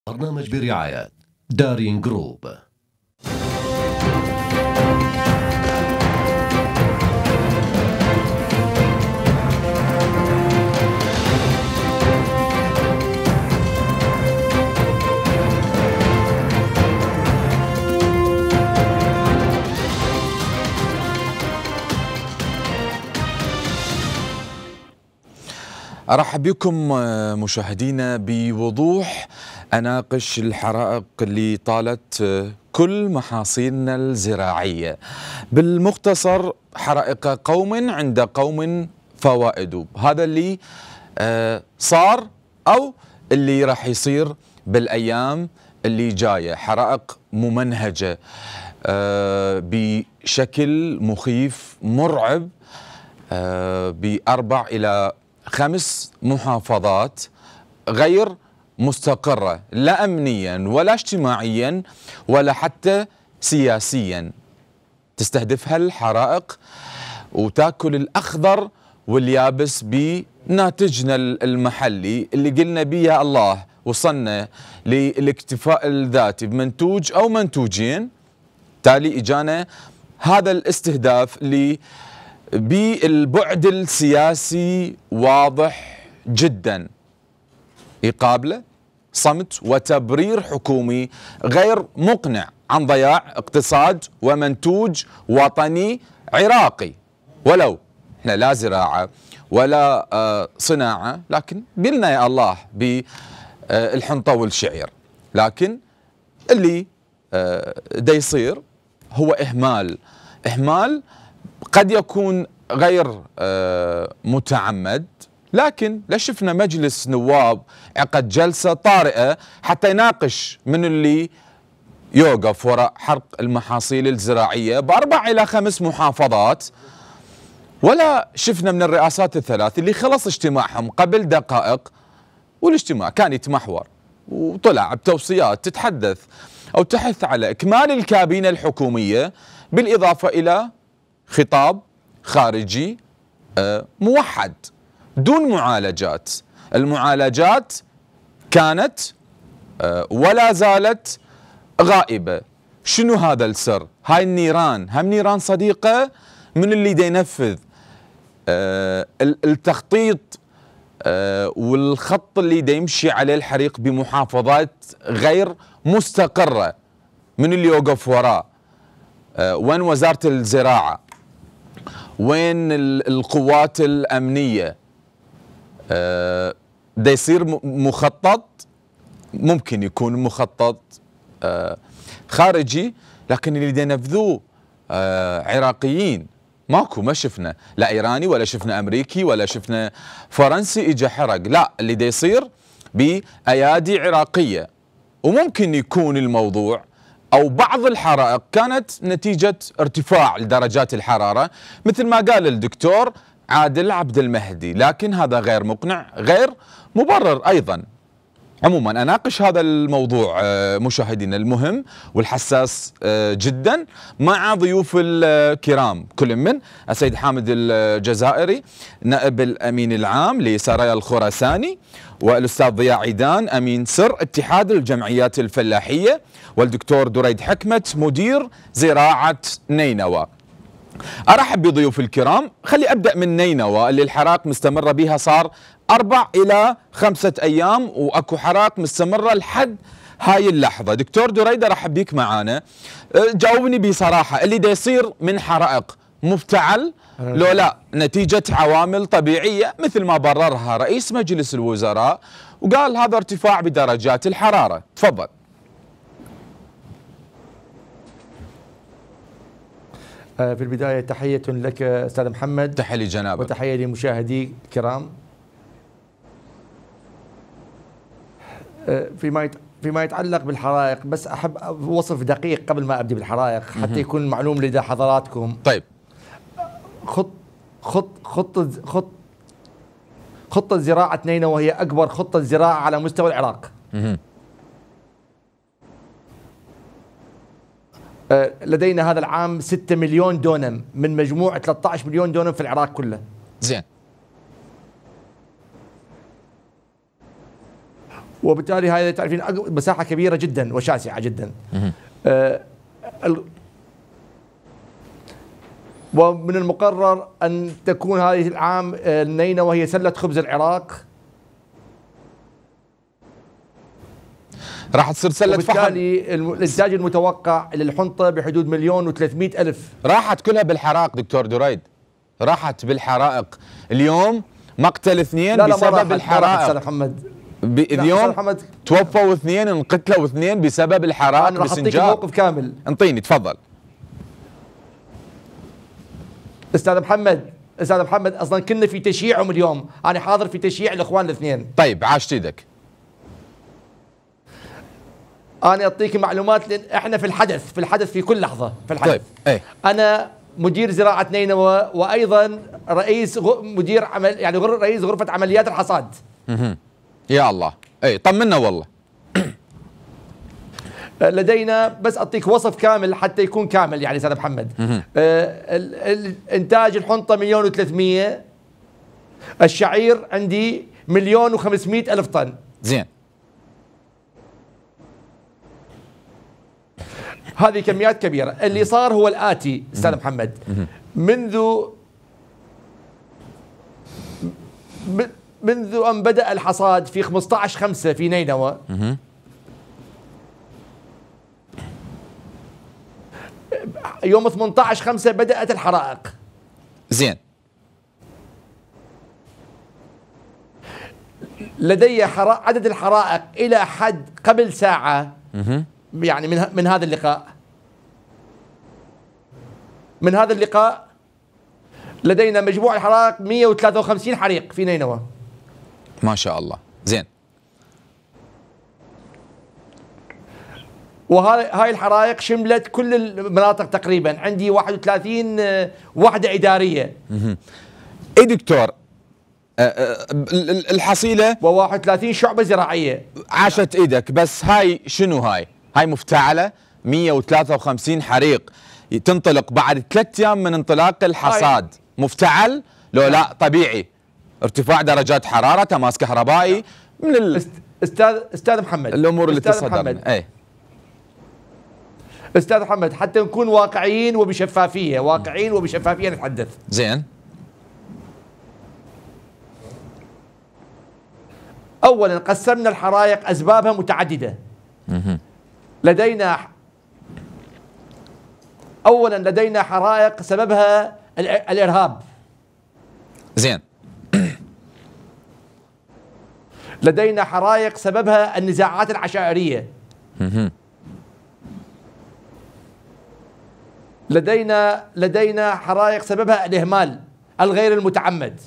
برنامج برعاية دارين جروب. أرحب بكم مشاهدينا. بوضوح أناقش الحرائق اللي طالت كل محاصيلنا الزراعية. بالمختصر، حرائق قوم عند قوم فوائد. هذا اللي صار أو اللي راح يصير بالأيام اللي جاية. حرائق ممنهجة بشكل مخيف مرعب ب4 إلى 5 محافظات غير مستقرة، لا أمنيا ولا اجتماعيا ولا حتى سياسيا. تستهدفها الحرائق وتاكل الأخضر واليابس بناتجنا المحلي اللي قلنا بيه يا الله وصلنا للاكتفاء الذاتي بمنتوج أو منتوجين. تالي إجانا هذا الاستهداف اللي بالبعد السياسي واضح جدا، يقابله صمت وتبرير حكومي غير مقنع عن ضياع اقتصاد ومنتوج وطني عراقي. ولو احنا لا زراعة ولا صناعة، لكن بلنا يا الله بالحنطة والشعير. لكن اللي دا يصير هو إهمال قد يكون غير متعمد، لكن لا شفنا مجلس نواب عقد جلسة طارئة حتى يناقش من اللي يوقف وراء حرق المحاصيل الزراعية ب4 إلى 5 محافظات. ولا شفنا من الرئاسات الثلاث اللي خلص اجتماعهم قبل دقائق، والاجتماع كان يتمحور وطلع بتوصيات تتحدث أو تحث على إكمال الكابينة الحكومية، بالإضافة إلى خطاب خارجي موحد دون معالجات. المعالجات كانت ولا زالت غائبة. شنو هذا السر؟ هاي النيران هم نيران صديقة من اللي دا ينفذ التخطيط والخط اللي دا يمشي عليه الحريق بمحافظات غير مستقرة. من اللي يوقف وراه؟ وين وزارة الزراعة؟ وين القوات الأمنية؟ دا يصير مخطط، ممكن يكون مخطط خارجي، لكن اللي دا ينفذوه عراقيين. ماكو، ما شفنا لا إيراني ولا شفنا أمريكي ولا شفنا فرنسي إجا حرق. لا، اللي دا يصير بأيادي عراقية. وممكن يكون الموضوع أو بعض الحرائق كانت نتيجة ارتفاع لدرجات الحرارة مثل ما قال الدكتور عادل عبد المهدي، لكن هذا غير مقنع، غير مبرر أيضا. عموما أناقش هذا الموضوع مشاهدينا المهم والحساس جدا مع ضيوف الكرام، كل من السيد حامد الجزائري نائب الأمين العام لسرايا الخراساني، والأستاذ ضياء عيدان أمين سر اتحاد الجمعيات الفلاحية، والدكتور دريد حكمة مدير زراعة نينوى. أرحب بضيوف الكرام. خلي أبدأ من نينوى اللي الحرائق مستمرة بها صار 4 إلى 5 أيام، وأكو حرائق مستمرة لحد هاي اللحظة. دكتور دريد أرحب بيك معانا. جاوبني بصراحة، اللي دا يصير من حرائق مفتعل لو لا نتيجة عوامل طبيعية مثل ما بررها رئيس مجلس الوزراء وقال هذا ارتفاع بدرجات الحرارة؟ تفضل. في البداية تحية لك أستاذ محمد. تحية لجنابك. وتحية لمشاهدي الكرام. فيما يتعلق بالحرائق، بس أحب وصف دقيق قبل ما أبدي بالحرائق حتى يكون معلوم لدى حضراتكم. طيب. خطة زراعة نينوى هي أكبر خطة زراعة على مستوى العراق. لدينا هذا العام 6 مليون دونم من مجموع 13 مليون دونم في العراق كله. زين. وبالتالي هذا تعرفين مساحة كبيرة جدا وشاسعة جدا. ومن المقرر أن تكون هذه العام نينوى هي سلة خبز العراق، راح تصير سلة فحم. وبالتالي الإنتاج المتوقع للحنطة بحدود 1,300,000. راحت كلها بالحرائق دكتور دريد، راحت بالحرائق. اليوم مقتل 2 بسبب الحرائق. لا محمد، اليوم توفوا 2، انقتلوا 2 بسبب الحرائق. أنا راح أعطيك موقف كامل. انطيني تفضل. استاذ محمد اصلا كنا في تشييعهم اليوم، انا حاضر في تشييع الاخوان الاثنين. طيب عاشت ايدك. انا اعطيك معلومات لان احنا في الحدث في كل لحظه في الحدث. طيب ايه. انا مدير زراعه نينوى وايضا رئيس مدير عمل يعني رئيس غرفه عمليات الحصاد. يا الله، اي طمنا والله. لدينا بس اعطيك وصف كامل حتى يكون كامل يعني استاذ محمد. الانتاج الحنطه 1,300,000، الشعير عندي 1,500,000 طن. زين. هذه كميات كبيره. اللي صار هو الاتي استاذ محمد، منذ ان بدا الحصاد في 15/5 في نينوى، يوم 18/5 بدأت الحرائق. زين. لدي عدد الحرائق إلى حد قبل ساعة يعني من هذا اللقاء. من هذا اللقاء لدينا مجموع الحرائق 153 حريق في نينوى. ما شاء الله. زين. وهاي الحرائق شملت كل المناطق تقريبا. عندي 31 وحدة إدارية. اي دكتور، الحصيلة و31 شعبة زراعية. عاشت ايدك، بس هاي شنو؟ هاي مفتعلة 153 حريق تنطلق بعد 3 ايام من انطلاق الحصاد. مفتعل لو لا طبيعي؟ ارتفاع درجات حرارة، تماس كهربائي من استاذ محمد، الامور اللي تصدرنا. اي استاذ محمد، حتى نكون واقعيين وبشفافيه، نتحدث. زين. اولا قسمنا الحرائق اسبابها متعدده. لدينا حرائق سببها الارهاب. زين. لدينا حرائق سببها النزاعات العشائريه. لدينا حرائق سببها الإهمال الغير المتعمد.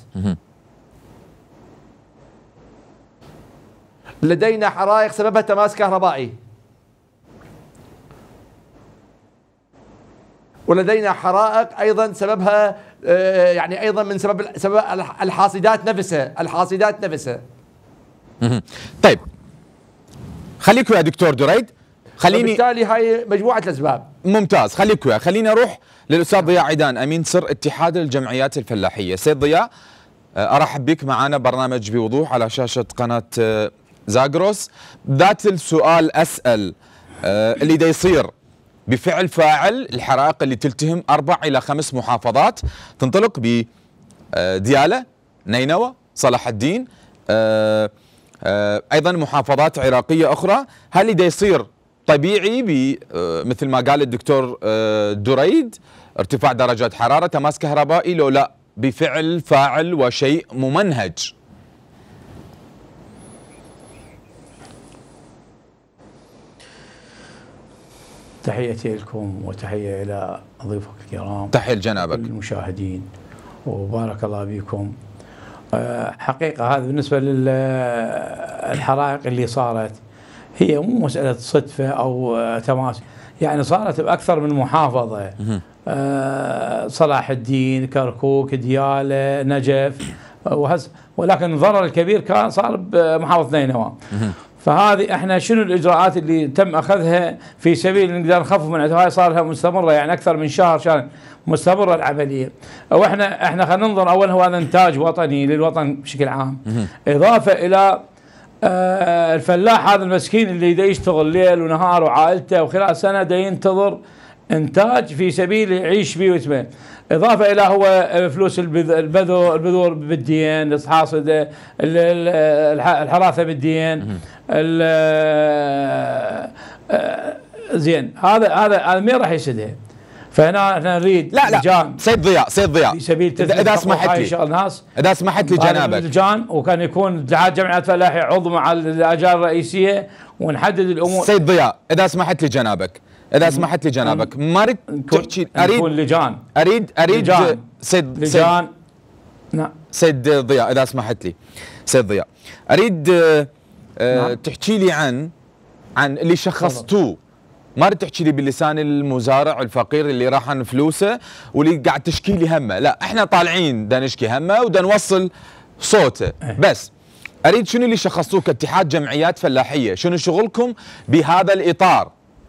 لدينا حرائق سببها تماس كهربائي. ولدينا حرائق أيضا سببها يعني أيضا من سبب الحاصدات نفسها. طيب خليك يا دكتور دريد، بالتالي هاي مجموعة الأسباب. ممتاز. خليك وياه. خليني اروح للاستاذ ضياء عيدان، امين سر اتحاد الجمعيات الفلاحيه. سيد ضياء، ارحب بك معنا برنامج بوضوح على شاشه قناه زاغروس. ذات السؤال اسال اللي دا يصير بفعل فاعل الحرائق اللي تلتهم 4 إلى 5 محافظات، تنطلق بديالى، نينوى، صلاح الدين، ايضا محافظات عراقيه اخرى. هل اللي دا يصير طبيعي مثل ما قال الدكتور دريد، ارتفاع درجات حرارة، تماس كهربائي، لو لا بفعل فاعل وشيء ممنهج؟ تحياتي لكم وتحية إلى ضيوفك الكرام. تحية لجنابك. المشاهدين وبارك الله بكم. حقيقة هذا بالنسبة للحرائق اللي صارت هي مو مسألة صدفة أو تماس، يعني صارت بأكثر من محافظة. صلاح الدين، كركوك، ديالى، نجف، ولكن الضرر الكبير كان صار بمحافظة نينوى. فهذه احنا شنو الاجراءات اللي تم اخذها في سبيل نقدر نخفف من هاي؟ صار لها مستمره يعني اكثر من شهر مستمره العمليه. واحنا خلينا ننظر اول هو هذا انتاج وطني للوطن بشكل عام، اضافه الى الفلاح هذا المسكين اللي دا يشتغل ليل ونهار وعائلته وخلال سنه دا ينتظر انتاج في سبيل يعيش به ويتبه، اضافه الى هو فلوس البذور بالدين، حاصد الحراثه بالدين، زين هذا مين راح يسدها؟ فهنا احنا نريد لا لجان سيد ضياء في سبيل اذا اسمحت لي الناس، اذا اسمحت لي جنابك لجان، وكان يكون اتحاد جمعيات فلاحي عضو مع اللجان الرئيسيه ونحدد الامور. سيد ضياء اذا اسمحت لي جنابك ما اريد تحكي، اريد لجان نعم سيد ضياء اذا اسمحت لي سيد ضياء اريد تحكي لي عن اللي شخصتوه، ما اريد تحكي لي باللسان المزارع الفقير اللي راحن فلوسه واللي قاعد تشكي لي همه، لا احنا طالعين دا نشكي همه ودا نوصل صوته، بس اريد شنو اللي شخصتوه كاتحاد جمعيات فلاحيه، شنو شغلكم بهذا الاطار؟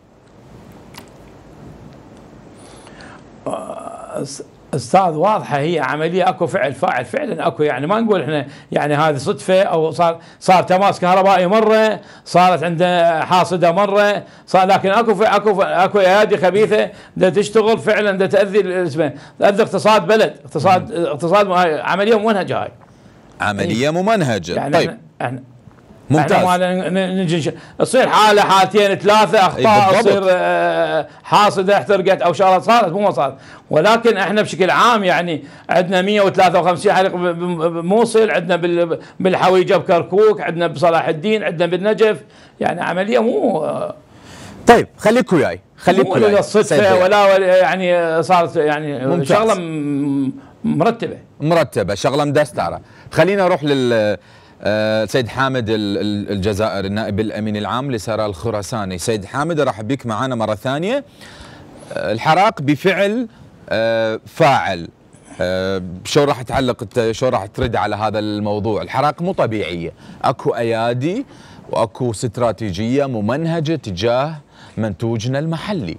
استاذ واضحه هي عمليه، اكو فعل فاعل فعلا اكو، يعني ما نقول احنا يعني هذه صدفه او صار تماس كهربائي مره، صارت عنده حاصده مره، صار لكن اكو ايادي خبيثه دا تشتغل فعلا دا تاذي اقتصاد بلد، اقتصاد عمليه ممنهجه، هاي عمليه ممنهجه. يعني طيب احنا ممتاز. نجي تصير حاله حالتين ثلاثه اخطاء، تصير حاصده احترقت او شغلات صارت مو صارت، ولكن احنا بشكل عام يعني عندنا 153 حريق بموصل، عندنا بالحويجه بكركوك، عندنا بصلاح الدين، عندنا بالنجف، يعني عمليه مو طيب خليك وياي ولا صدفه ولا يعني صارت يعني ممتاز. شغله مرتبه شغله مدستره. خلينا نروح لل سيد حامد الجزائري النائب الامين العام لسراء الخراساني. سيد حامد ارحب بك معنا مره ثانيه. الحراق بفعل فاعل، شو راح تعلق انت، شو راح ترد على هذا الموضوع؟ الحراق مو طبيعيه، اكو ايادي واكو استراتيجيه ممنهجه تجاه منتوجنا المحلي.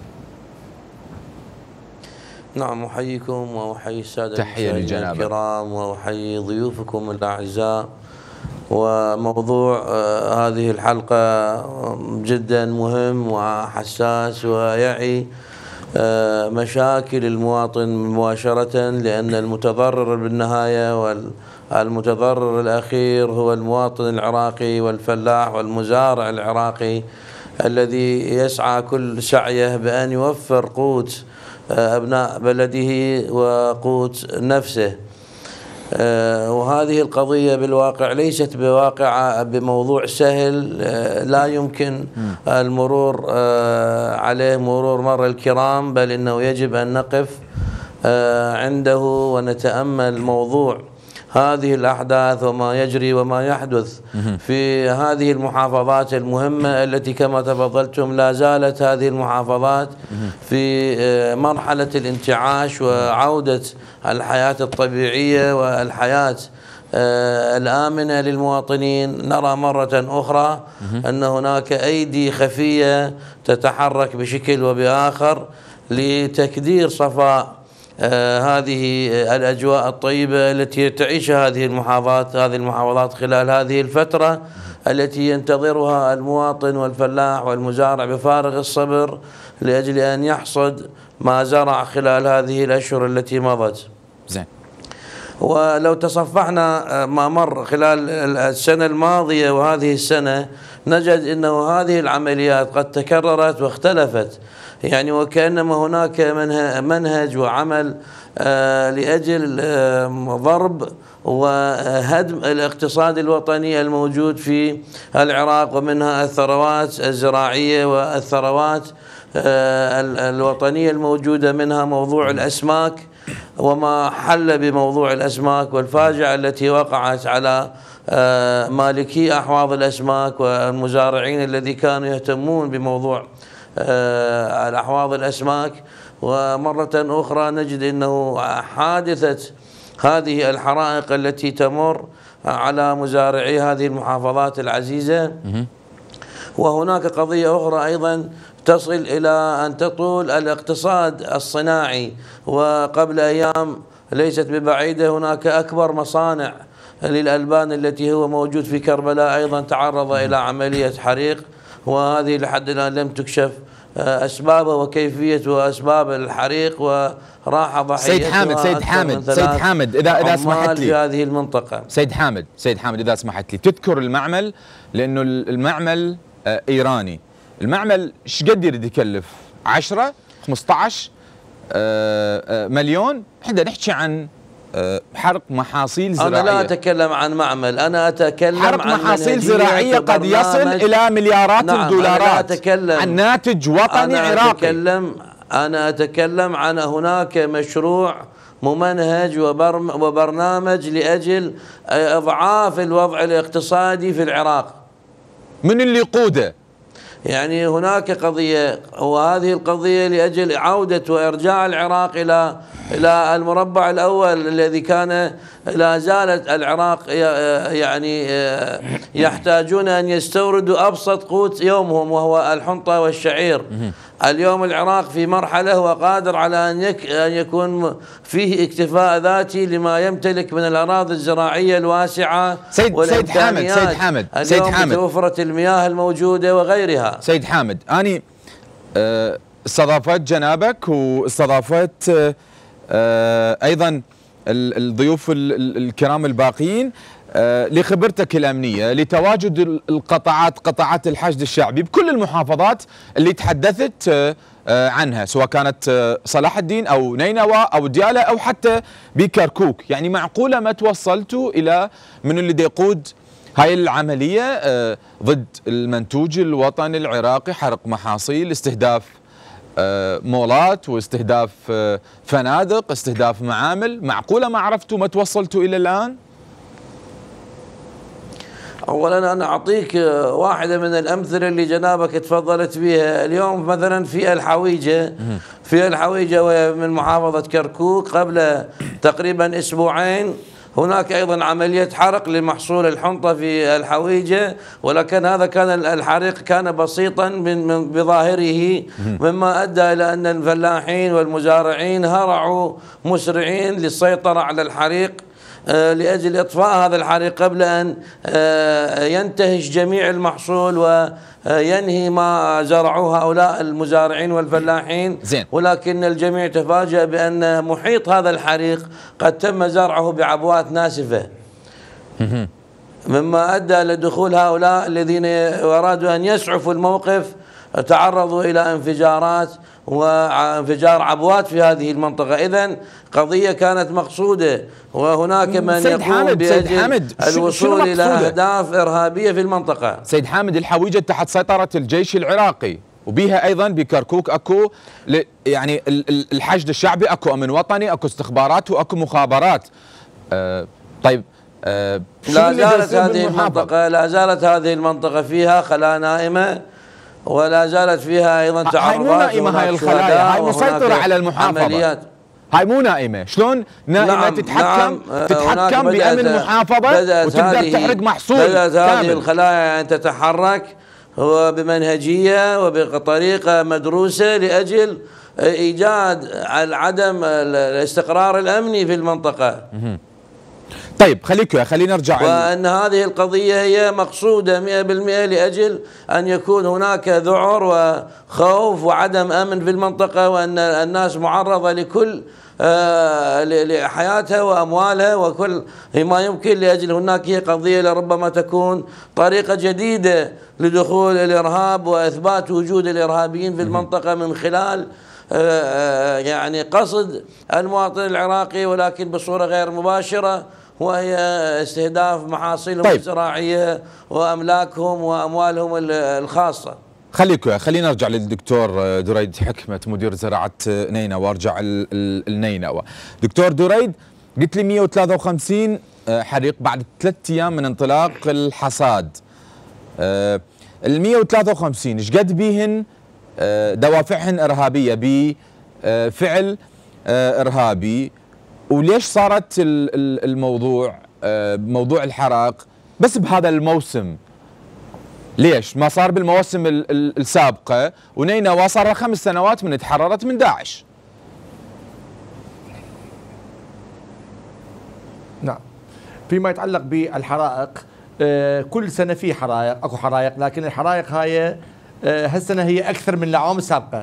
نعم، احييكم واحيي الساده تحيه لجنابك الكرام واحيي ضيوفكم الاعزاء. وموضوع هذه الحلقه جدا مهم وحساس ويعي مشاكل المواطن مباشره، لان المتضرر بالنهايه والمتضرر الاخير هو المواطن العراقي والفلاح والمزارع العراقي الذي يسعى كل سعيه بان يوفر قوت أبناء بلده وقوت نفسه. وهذه القضية بالواقع ليست بواقعة بموضوع سهل لا يمكن المرور عليه مرور مر الكرام، بل إنه يجب أن نقف عنده ونتأمل موضوع هذه الأحداث وما يجري وما يحدث في هذه المحافظات المهمة التي كما تفضلتم لا زالت هذه المحافظات في مرحلة الانتعاش وعودة الحياة الطبيعية والحياة الآمنة للمواطنين. نرى مرة أخرى أن هناك أيدي خفية تتحرك بشكل وبآخر لتكدير صفاء هذه الأجواء الطيبة التي تعيشها هذه المحافظات خلال هذه الفترة التي ينتظرها المواطن والفلاح والمزارع بفارغ الصبر لأجل أن يحصد ما زرع خلال هذه الأشهر التي مضت. زين. ولو تصفحنا ما مر خلال السنة الماضية وهذه السنة نجد أنه هذه العمليات قد تكررت واختلفت، يعني وكأنما هناك منهج وعمل لأجل ضرب وهدم الاقتصاد الوطني الموجود في العراق، ومنها الثروات الزراعية والثروات الوطنية الموجودة، منها موضوع الأسماك وما حل بموضوع الأسماك والفاجعة التي وقعت على مالكي أحواض الأسماك والمزارعين الذي كانوا يهتمون بموضوع الأحواض الأسماك. ومرة أخرى نجد أنه حادثة هذه الحرائق التي تمر على مزارعي هذه المحافظات العزيزة. وهناك قضية أخرى أيضا تصل إلى أن تطول الاقتصاد الصناعي، وقبل أيام ليست ببعيدة هناك أكبر مصانع للألبان التي هو موجود في كربلاء أيضا تعرض إلى عملية حريق، وهذه لحد الآن لم تكشف أسبابه وكيفية وأسباب الحريق، وراح ضحيتها سيد حامد إذا سمحت لي في هذه المنطقة. سيد حامد إذا سمحت لي، تذكر المعمل، لأنه المعمل إيراني. المعمل ايش قد يريد يكلف؟ 10 15 مليون؟ احنا نحكي عن حرق محاصيل زراعية. أنا لا أتكلم عن معمل، أنا أتكلم حرق عن محاصيل زراعية قد يصل إلى مليارات الدولارات. أنا لا أتكلم عن ناتج وطني عراقي. أنا أتكلم عن هناك مشروع ممنهج وبرنامج لأجل إضعاف الوضع الاقتصادي في العراق. من اللي يقوده؟ يعني هناك قضية، وهذه القضية لأجل عودة وإرجاع العراق إلى المربع الأول الذي كان. لا زالت العراق يعني يحتاجون أن يستوردوا أبسط قوت يومهم وهو الحنطة والشعير. اليوم العراق في مرحلة هو قادر على أن يكون فيه اكتفاء ذاتي لما يمتلك من الأراضي الزراعية الواسعة. سيد حامد اليوم توفرت المياه الموجودة وغيرها. سيد حامد، أنا استضافت جنابك واستضافت أيضا الضيوف الكرام الباقيين لخبرتك الأمنية، لتواجد قطاعات الحشد الشعبي بكل المحافظات اللي تحدثت عنها، سواء كانت صلاح الدين أو نينوى أو ديالى أو حتى بكركوك. يعني معقولة ما توصلتوا إلى من اللي يقود هاي العملية ضد المنتوج الوطني العراقي، حرق محاصيل، استهداف مولات، واستهداف فنادق، استهداف معامل؟ معقولة ما عرفتوا ما توصلتوا إلى الآن؟ أولا أنا أعطيك واحدة من الأمثلة اللي جنابك تفضلت بها. اليوم مثلا في الحويجة وهي من محافظة كركوك قبل تقريبا أسبوعين هناك أيضا عملية حرق لمحصول الحنطة في الحويجة، ولكن هذا كان الحريق كان بسيطا بظاهره، مما أدى إلى أن الفلاحين والمزارعين هرعوا مسرعين للسيطرة على الحريق لأجل إطفاء هذا الحريق قبل أن ينتهش جميع المحصول وينهي ما زرعوه هؤلاء المزارعين والفلاحين. ولكن الجميع تفاجأ بأن محيط هذا الحريق قد تم زرعه بعبوات ناسفة، مما أدى لدخول هؤلاء الذين أرادوا أن يسعفوا الموقف تعرضوا إلى انفجارات وانفجار عبوات في هذه المنطقة. إذن قضية كانت مقصودة، وهناك من يقوم بأجل الوصول إلى أهداف إرهابية في المنطقة. سيد حامد، الحويجة تحت سيطرة الجيش العراقي، وبيها أيضا بكركوك أكو يعني الحشد الشعبي، أكو أمن وطني، أكو استخبارات وأكو مخابرات. طيب لا زالت هذه المنطقة فيها خلايا نائمة، ولا زالت فيها ايضا تعرضات. هاي مو نائمه، هاي الخلايا هاي مسيطره على المحافظه. عمليات. هاي مو نائمه، شلون نائمه؟ تتحكم بامن محافظه وتقدر تحرق محصول بدأت هذه الخلايا ان تتحرك وبمنهجيه وبطريقه مدروسه لاجل ايجاد عدم الاستقرار الامني في المنطقه. طيب خلينا نرجع، وأن هذه القضية هي مقصودة 100% لأجل أن يكون هناك ذعر وخوف وعدم أمن في المنطقة، وأن الناس معرضة لكل لحياتها وأموالها وكل ما يمكن، لأجل هناك هي قضية لربما تكون طريقة جديدة لدخول الإرهاب وإثبات وجود الإرهابيين في المنطقة من خلال يعني قصد المواطن العراقي، ولكن بصورة غير مباشرة، وهي استهداف محاصيلهم الزراعية وأملاكهم وأموالهم الخاصة. خلينا نرجع للدكتور دريد حكمة مدير زراعة نينوى، وارجع النينوى. دكتور دريد، قلت لي 153 حريق بعد 3 أيام من انطلاق الحصاد. ال 153 ايش قد بيهن دوافعهن إرهابية بفعل إرهابي؟ وليش صارت الموضوع موضوع الحرق بس بهذا الموسم؟ ليش ما صار بالمواسم السابقة؟ ونينوى صار لها 5 سنوات من تحررت من داعش. نعم، فيما يتعلق بالحرائق، كل سنه في حرائق، اكو حرائق، لكن الحرائق هاي هالسنه هي اكثر من الأعوام السابقه.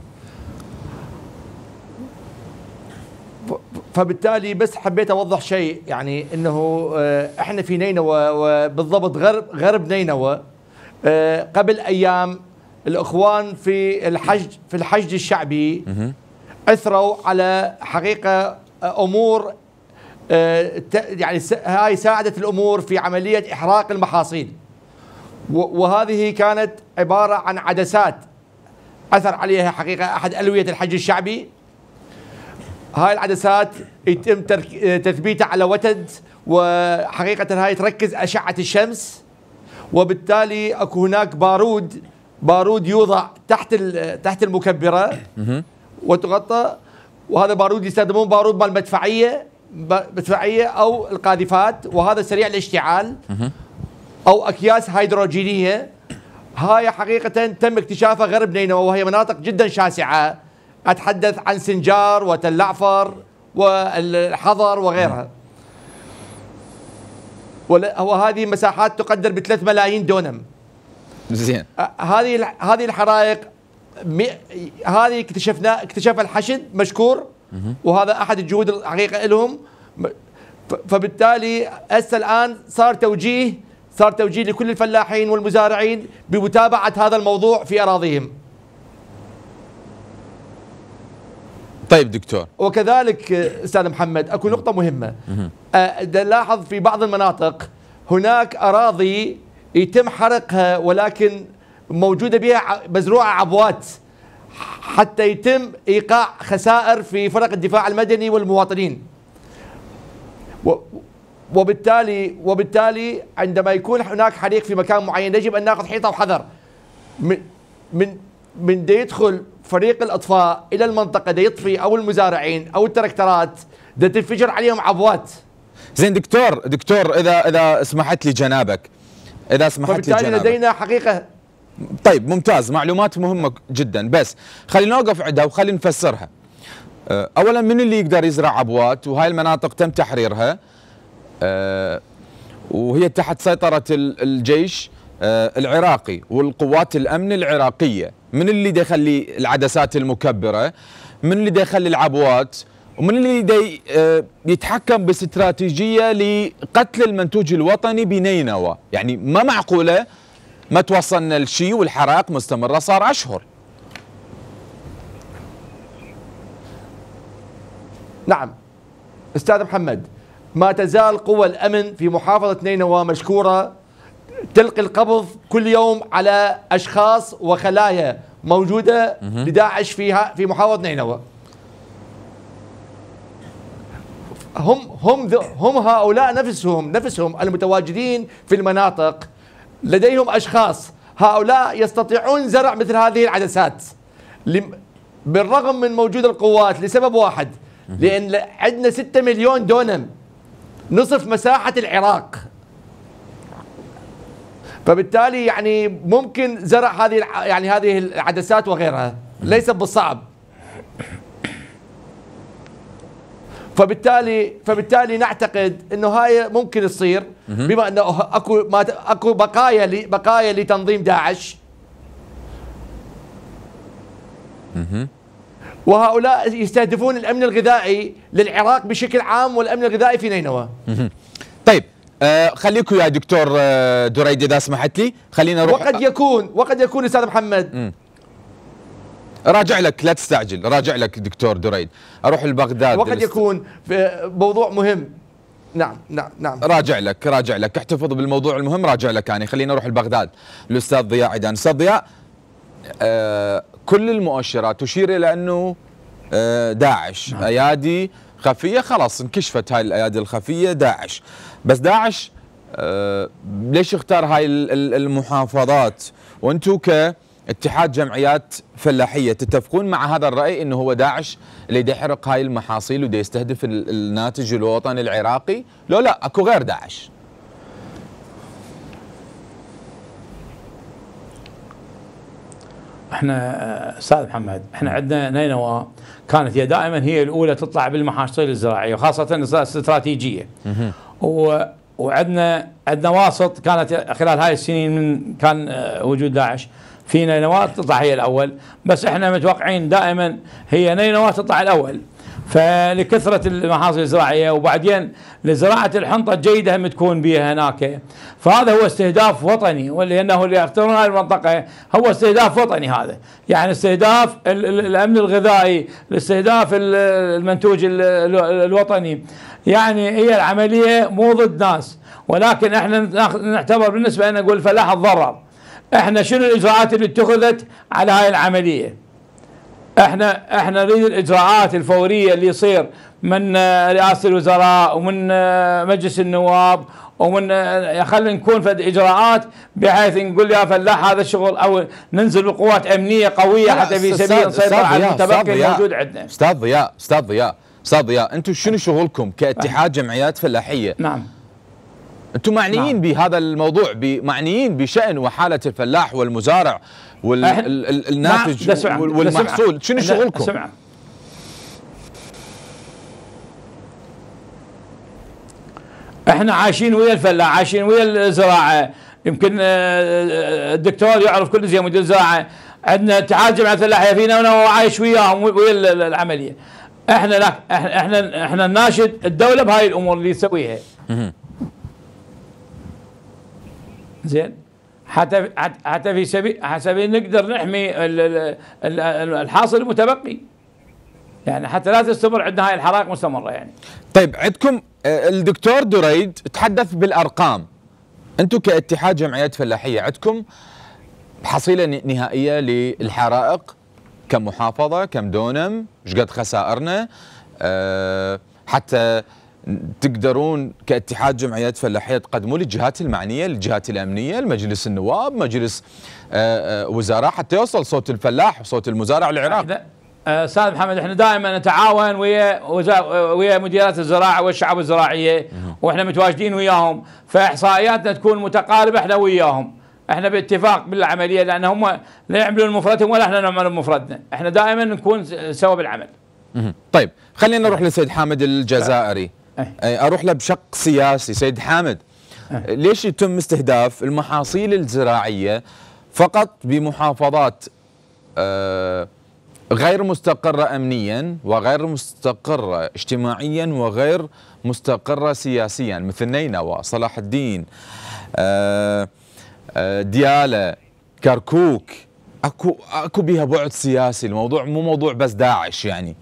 فبالتالي بس حبيت اوضح شيء، يعني انه احنا في نينوى وبالضبط غرب نينوى. قبل ايام الاخوان في الحشد الشعبي اثروا على حقيقه امور، يعني هاي ساعدت الامور في عمليه احراق المحاصيل، وهذه كانت عباره عن عدسات اثر عليها حقيقه احد الويه الحشد الشعبي. هاي العدسات يتم تثبيتها على وتد، وحقيقة هاي تركز أشعة الشمس، وبالتالي اكو هناك بارود يوضع تحت المكبرة وتغطى، وهذا بارود يستخدمون بارود مال مدفعية أو القاذفات، وهذا سريع الاشتعال، أو أكياس هيدروجينية. هاي حقيقة تم اكتشافها غرب نينوى، وهي مناطق جدا شاسعة، أتحدث عن سنجار وتل عفر والحضر وغيرها، وهذه مساحات تقدر ب3 ملايين دونم. زين. هذه الحرائق هذه اكتشفها الحشد مشكور، وهذا أحد الجهود الحقيقة لهم. فبالتالي هسه الآن صار توجيه لكل الفلاحين والمزارعين بمتابعة هذا الموضوع في أراضيهم. طيب دكتور، وكذلك استاذ محمد اكو نقطة مهمة، نلاحظ في بعض المناطق هناك اراضي يتم حرقها، ولكن موجودة بها مزروعة عبوات حتى يتم ايقاع خسائر في فرق الدفاع المدني والمواطنين. وبالتالي عندما يكون هناك حريق في مكان معين يجب ان ناخذ حيطة وحذر من دا يدخل فريق الاطفاء الى المنطقه دا يطفي، او المزارعين او التركترات دا تنفجر عليهم عبوات. زين دكتور اذا سمحت لي جنابك، فبالتالي لدينا حقيقه. طيب ممتاز، معلومات مهمه جدا، بس خلينا نوقف عندها وخلينا نفسرها. اولا، من اللي يقدر يزرع عبوات؟ وهاي المناطق تم تحريرها وهي تحت سيطره الجيش العراقي والقوات الامن العراقيه. من اللي دا يخلي العدسات المكبره؟ من اللي دا يخلي العبوات؟ ومن اللي دا يتحكم باستراتيجيه لقتل المنتوج الوطني بنينوى؟ يعني ما معقوله ما توصلنا لشيء والحرائق مستمره صار اشهر. نعم استاذ محمد، ما تزال قوى الامن في محافظه نينوى مشكوره تلقي القبض كل يوم على اشخاص وخلايا موجوده لداعش في محافظه نينوى. هم هؤلاء نفسهم المتواجدين في المناطق، لديهم اشخاص هؤلاء يستطيعون زرع مثل هذه العدسات بالرغم من وجود القوات، لسبب واحد، لان عندنا 6 مليون دونم، نصف مساحه العراق. فبالتالي يعني ممكن زرع هذه العدسات وغيرها، ليس بالصعب. فبالتالي نعتقد انه هاي ممكن تصير، بما انه اكو بقايا لتنظيم داعش، وهؤلاء يستهدفون الامن الغذائي للعراق بشكل عام والامن الغذائي في نينوى. طيب خليكم يا دكتور دريد اذا سمحت لي، خلينا نروح. وقد يكون استاذ محمد، راجع لك، لا تستعجل، راجع لك دكتور دريد، اروح لبغداد. وقد يكون في موضوع مهم. نعم. راجع لك، احتفظ بالموضوع المهم، راجع لك. يعني خلينا نروح لبغداد. الاستاذ ضياء عيدان. استاذ ضياء، كل المؤشرات تشير الى انه داعش ايادي خفيه، خلاص انكشفت هاي الايادي الخفيه داعش. بس داعش ليش اختار هاي المحافظات؟ وانتم كاتحاد جمعيات فلاحيه تتفقون مع هذا الراي انه هو داعش اللي دا يحرق هاي المحاصيل ودا يستهدف الناتج الوطني العراقي؟ لا اكو غير داعش. احنا استاذ محمد، احنا عندنا نينوى كانت هي دائما هي الاولى تطلع بالمحاصيل الزراعيه، وخاصه الاستراتيجيه. وعندنا واسط كانت خلال هاي السنين من كان وجود داعش في نينوى تطلع هي الاول، بس احنا متوقعين دائما هي نينوى تطلع الاول، فلكثره المحاصيل الزراعيه وبعدين لزراعه الحنطه الجيده هم تكون بها هناك، فهذا هو استهداف وطني، ولانه اللي يختارون هذه المنطقه هو استهداف وطني، هذا يعني استهداف الامن الغذائي، استهداف المنتوج الوطني، يعني هي العمليه مو ضد ناس، ولكن احنا نعتبر بالنسبه لنا نقول الفلاح الضرر. احنا شنو الاجراءات اللي اتخذت على هاي العمليه؟ احنا نريد الاجراءات الفوريه اللي يصير من رئاسه الوزراء ومن مجلس النواب ومن خلينا نكون في اجراءات بحيث نقول يا فلاح هذا الشغل، او ننزل بقوات امنيه قويه حتى في سبيل نسيطر على المتبقي الموجود عندنا. استاذ ضياء انتم شنو شغلكم كاتحاد جمعيات فلاحيه؟ نعم. انتم معنيين بهذا الموضوع، معنيين بشأن وحالة الفلاح والمزارع والناتج والمحصول، شنو شغلكم؟ احنا عايشين ويا الفلاح، عايشين ويا الزراعة، يمكن الدكتور يعرف كل زي مدير الزراعة، عندنا اتحاد جمعيات فلاحية فينا وانا عايش وياهم ويا العملية. احنا نناشد الدولة بهاي الامور اللي يسويها. زين حتى في سبيل نقدر نحمي الحاصل المتبقي، يعني حتى لا تستمر عندنا هاي الحرائق مستمره يعني. طيب عندكم الدكتور دريد تحدث بالارقام، انتم كاتحاد جمعيات فلاحيه عندكم حصيله نهائيه للحرائق كم محافظه، كم دونم، ايش قد خسائرنا، حتى تقدرون كاتحاد جمعيات فلاحيه تقدموا للجهات المعنيه، للجهات الامنيه، لمجلس النواب، مجلس وزراء، حتى يوصل صوت الفلاح وصوت المزارع العراقي. استاذ محمد احنا دائما نتعاون ويا مديريات الزراعه والشعب الزراعيه، واحنا متواجدين وياهم، فاحصائياتنا تكون متقاربه احنا وياهم، احنا باتفاق بالعمليه، لان هم لا يعملون مفردهم ولا احنا نعمل مفردنا، احنا دائما نكون سوا بالعمل. طيب خلينا نروح لسيد حامد الجزائري. اروح له بشق سياسي. سيد حامد، ليش يتم استهداف المحاصيل الزراعيه فقط بمحافظات غير مستقره امنيا وغير مستقره اجتماعيا وغير مستقره سياسيا، مثل نينوى، صلاح الدين، ديالى، كركوك، اكو بها بعد سياسي، الموضوع مو موضوع بس داعش يعني.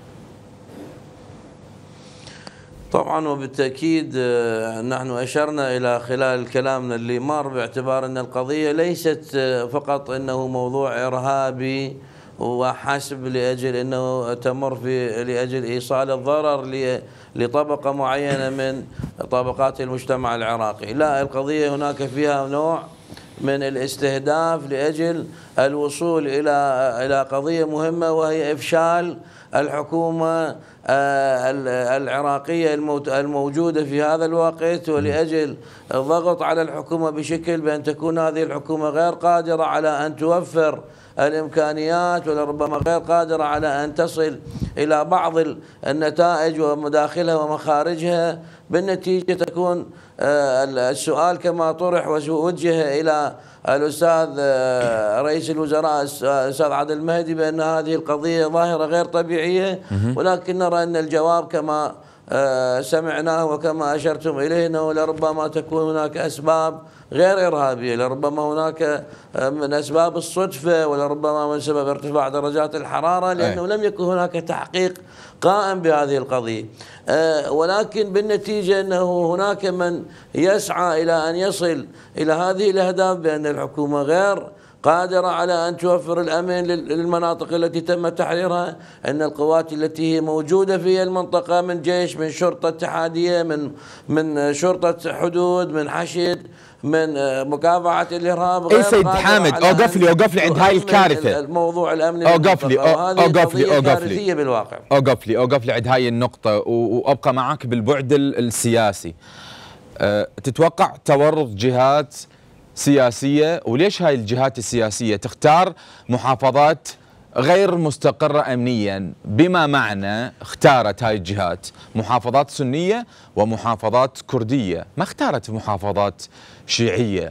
طبعا وبالتأكيد نحن أشرنا إلى خلال كلامنا اللي مر باعتبار أن القضية ليست فقط أنه موضوع إرهابي وحسب لأجل أنه تمر لأجل إيصال الضرر لطبقة معينة من طبقات المجتمع العراقي، لا، القضية هناك فيها نوع من الاستهداف لأجل الوصول إلى قضية مهمة، وهي إفشال الحكومة العراقية الموجودة في هذا الوقت، ولأجل الضغط على الحكومة بشكل بأن تكون هذه الحكومة غير قادرة على أن توفر الإمكانيات، ولربما غير قادرة على أن تصل إلى بعض النتائج ومداخلها ومخارجها. بالنتيجة تكون السؤال كما طرح ووجه إلى الأستاذ رئيس الوزراء الأستاذ عادل المهدي بأن هذه القضية ظاهرة غير طبيعية، ولكن نرى أن الجواب كما سمعناه وكما أشرتم إليه أنه لربما تكون هناك أسباب غير إرهابية، لربما هناك من أسباب الصدفة، ولربما من سبب ارتفاع درجات الحرارة، لأنه لم يكن هناك تحقيق قائم بهذه القضية. ولكن بالنتيجة أنه هناك من يسعى إلى أن يصل إلى هذه الأهداف بأن الحكومة غير قادرة على أن توفر الأمن للمناطق التي تم تحريرها، أن القوات التي هي موجودة في المنطقة من جيش، من شرطة اتحادية، من شرطة حدود، من حشد، من مكافحة الإرهاب، غير سيد حامد اوقف لي عند هاي الكارثة، الموضوع الأمني، اوقف لي عند هاي النقطة وأبقى معك بالبعد السياسي. تتوقع تورط جهات سياسية، وليش هاي الجهات السياسية تختار محافظات غير مستقرة أمنيا، بما معنى اختارت هاي الجهات محافظات سنية ومحافظات كردية، ما اختارت محافظات شيعية.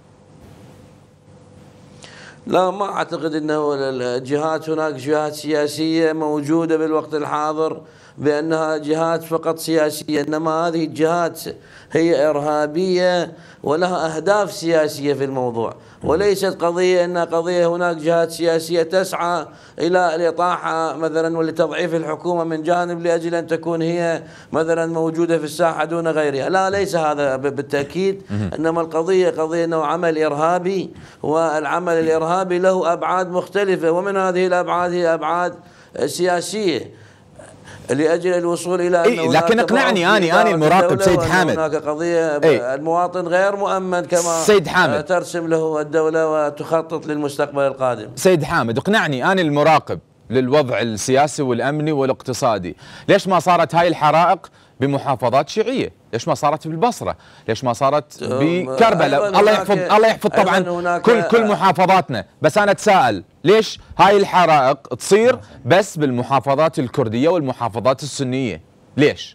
لا، ما أعتقد أنه الجهات، هناك جهات سياسية موجودة بالوقت الحاضر بأنها جهات فقط سياسية، إنما هذه الجهات هي إرهابية ولها أهداف سياسية في الموضوع، وليست قضية أنها قضية هناك جهات سياسية تسعى إلى الإطاحة مثلا ولتضعيف الحكومة من جانب لأجل أن تكون هي مثلا موجودة في الساحة دون غيرها. لا، ليس هذا بالتأكيد، إنما القضية قضية أنه عمل إرهابي، والعمل الإرهابي له أبعاد مختلفة، ومن هذه الأبعاد هي أبعاد سياسية لأجل الوصول إلى أنه لكن اقنعني أنا المراقب سيد حامد، هناك قضية المواطن غير مؤمن كما سيد حامد ترسم له الدولة وتخطط للمستقبل القادم. سيد حامد، اقنعني أنا المراقب للوضع السياسي والأمني والاقتصادي، ليش ما صارت هاي الحرائق بمحافظات شيعية؟ ليش ما صارت بالبصرة؟ ليش ما صارت بكربلاء؟ الله يحفظ طبعا كل محافظاتنا، بس أنا أتساءل ليش هاي الحرائق تصير بس بالمحافظات الكردية والمحافظات السنية؟ ليش؟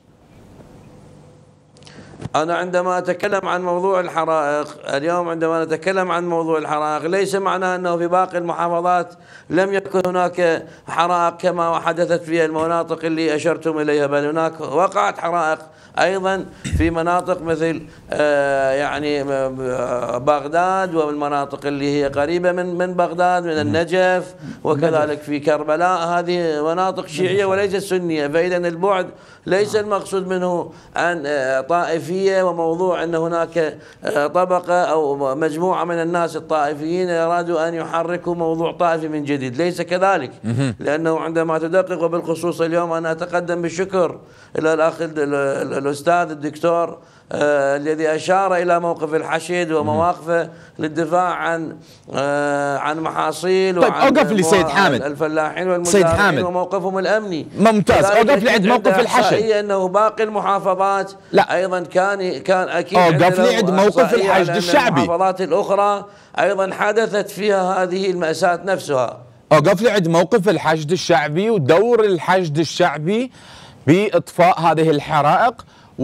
أنا عندما أتكلم عن موضوع الحرائق اليوم، عندما نتكلم عن موضوع الحرائق ليس معناه أنه في باقي المحافظات لم يكن هناك حرائق كما حدثت في المناطق اللي أشرتم إليها، بل هناك وقعت حرائق أيضا في مناطق مثل يعني بغداد والمناطق اللي هي قريبة من بغداد، من النجف، وكذلك في كربلاء. هذه مناطق شيعية وليست سنية، فإذا البعد ليس المقصود منه عن طائفية وموضوع أن هناك طبقة أو مجموعة من الناس الطائفيين أرادوا أن يحركوا موضوع طائفي من جديد، ليس كذلك. لأنه عندما تدقق، وبالخصوص اليوم أنا أتقدم بالشكر إلى الأخ الأستاذ الدكتور الذي أشار إلى موقف الحشد ومواقفه للدفاع عن محاصيل طيب أوقف لي سيد حامد الفلاحين والمزارعين وموقفهم الأمني. ممتاز، أوقف لي عند موقف الحشد. أنه باقي المحافظات لا أيضا كان أكيد أوقف لي عند موقف الحشد الشعبي. المحافظات الأخرى أيضا حدثت فيها هذه المأساة نفسها. أوقف لي عند موقف الحشد الشعبي ودور الحشد الشعبي بإطفاء هذه الحرائق،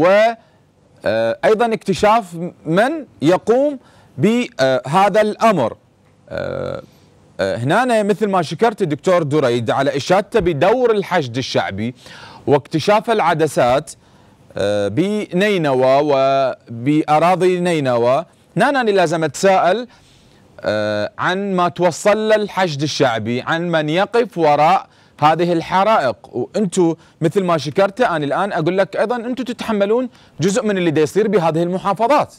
وأيضا اكتشاف من يقوم بهذا الأمر. هنا مثل ما شكرت الدكتور دريد على إشادته بدور الحشد الشعبي واكتشاف العدسات بنينوى وبأراضي نينوى، هنا أنا لازم أتساءل عن ما توصل له الحشد الشعبي، عن من يقف وراء هذه الحرائق. وانتم مثل ما شكرت انا الان اقول لك ايضا انتم تتحملون جزء من اللي دا يصير بهذه المحافظات.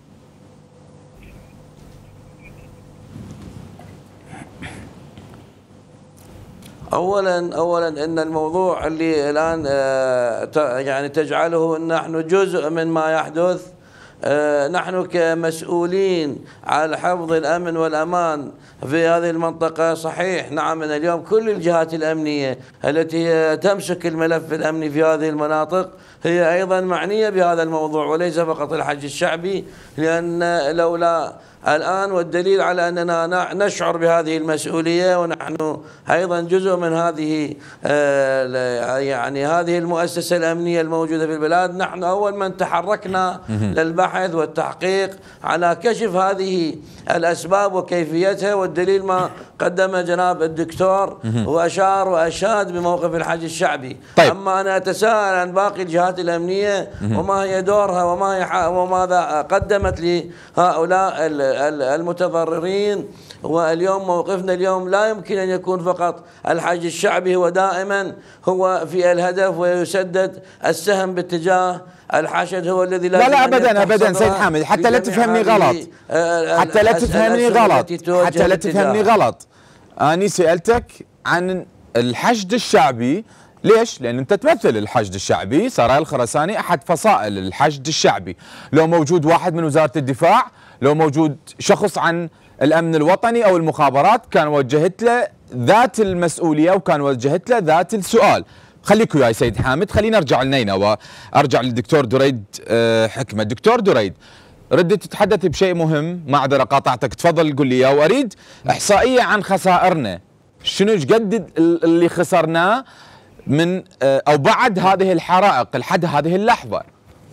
اولا ان الموضوع اللي الان يعني تجعله نحن جزء من ما يحدث، نحن كمسؤولين على حفظ الأمن والأمان في هذه المنطقة. صحيح نعم، أن اليوم كل الجهات الأمنية التي تمسك الملف الأمني في هذه المناطق هي أيضا معنية بهذا الموضوع، وليس فقط الحشد الشعبي، لأن لولا الآن والدليل على أننا نشعر بهذه المسؤولية ونحن أيضا جزء من هذه يعني هذه المؤسسة الأمنية الموجودة في البلاد. نحن أول من تحركنا للبحث والتحقيق على كشف هذه الأسباب وكيفيتها، والدليل ما قدم جناب الدكتور وأشار وأشاد بموقف الحشد الشعبي. طيب. أما أنا أتساءل عن باقي الجهات الأمنية وما هي دورها وماذا قدمت لهؤلاء المتضررين. واليوم موقفنا اليوم لا يمكن أن يكون فقط الحشد الشعبي، هو دائما هو في الهدف ويسدد السهم باتجاه الحشد، هو الذي لا أبدا سيد حامد، حتى لا تفهمني غلط، حتى لا تفهمني غلط. أنا سألتك عن الحشد الشعبي، ليش؟ لأن أنت تمثل الحشد الشعبي. سرايا الخرساني أحد فصائل الحشد الشعبي، لو موجود واحد من وزارة الدفاع، لو موجود شخص عن الأمن الوطني أو المخابرات، كان وجهت له ذات المسؤولية وكان وجهت له ذات السؤال. خليك وياي سيد حامد، خلينا نرجع لنينوى، أرجع للدكتور دريد حكمة. دكتور دريد، ردت تتحدث بشيء مهم، ما أقدر قاطعتك، تفضل قل لي إياه. وأريد إحصائية عن خسائرنا شنو ايش قد اللي خسرناه من او بعد هذه الحرائق لحد هذه اللحظه؟